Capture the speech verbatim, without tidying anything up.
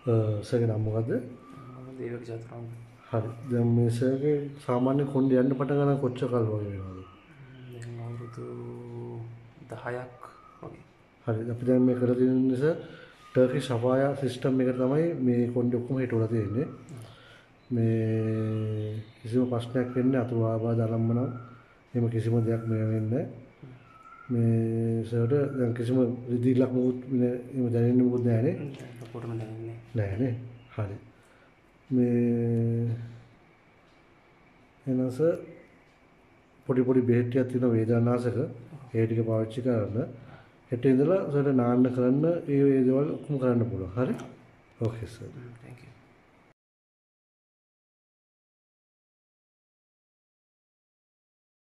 සර්ගේ නම මොකද්ද? දේවක චතුරාංග. හරි. දැන් මේ සර්ගේ සාමාන්‍ය කොණ්ඩේ යන්න පටන් ගන්න කොච්චර කාල වගේ වෙනවද? දැන් අවුරුදු දහයක් වගේ. හරි. අපි දැන් මේ කරලා තියෙන නිසා ටර්කිෂ් සෆායා සිස්ටම් එක තමයි මේ කොණ්ඩේ ඔක්කොම හිටවලා තියෙන්නේ. මේ කිසිම ප්‍රශ්නයක් වෙන්නේ අතු ආබාධ ආරම්භන එහෙම කිසිම දෙයක් මේ වෙන්නේ මේ සර්ට දැන් කිසිම රිදීලක් මොකුත් එහෙම දැනෙන්නේ මොකුත් නැහැ නේ? ලොකුටම දැනෙන්නේ නැහැ නේ. හරි. මේ එනස පොඩි පොඩි බෙහෙත් ටිකක් තියෙන වේදනානාශක ඒ ටික පාවිච්චි කරන්න. හෙට ඉඳලා සර්ට නාන්න කරන්න ඒ ඒ දේවල් ඔක්කොම කරන්න පුළුවන්. හරි? Okay sir.